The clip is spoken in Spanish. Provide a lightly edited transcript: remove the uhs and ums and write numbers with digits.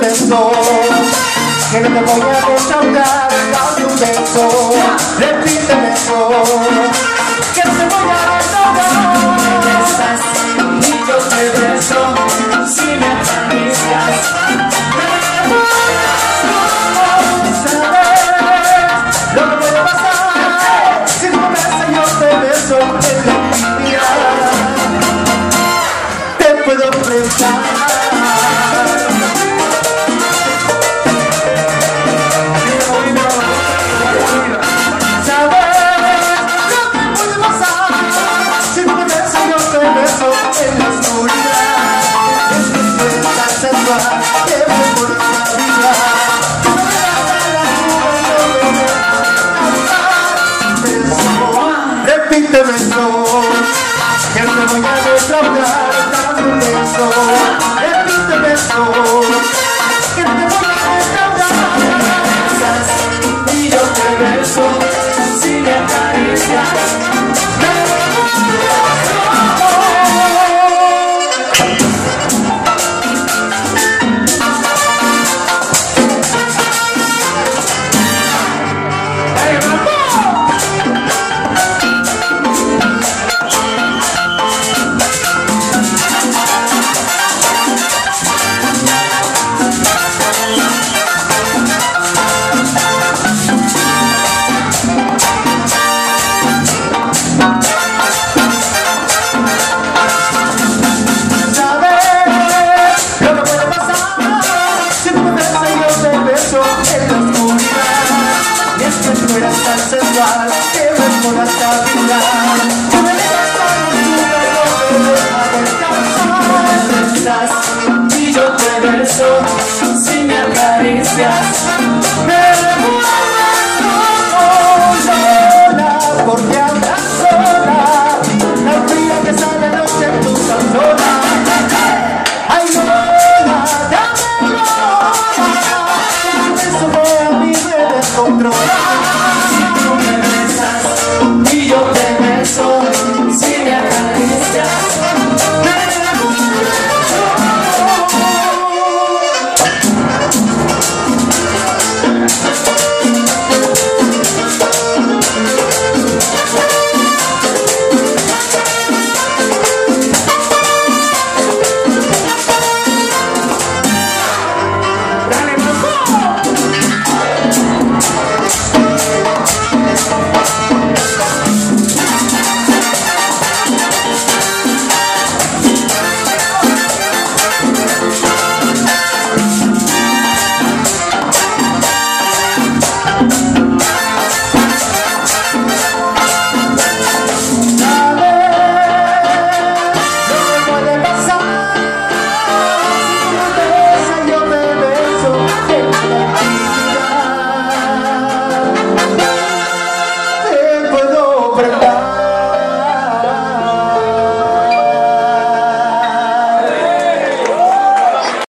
beso, que no te voy a defraudar, dame un beso, repíteme eso, que no te voy a defraudar. Me besas y yo te beso, si me acaricias. Sabes lo que puede pasar, si tú me besas yo te beso en la intimidad, te puedo prestar. Repíteme eso, que no te voy a defraudar, dame un beso. Repíteme eso, que no te voy a defraudar. Me besas y yo te beso, si me acaricias. Tan sensual que me puedas capturar, tú me dejas tan oscura, no me dejas descansar. Me besas y yo te beso, si me acaricias.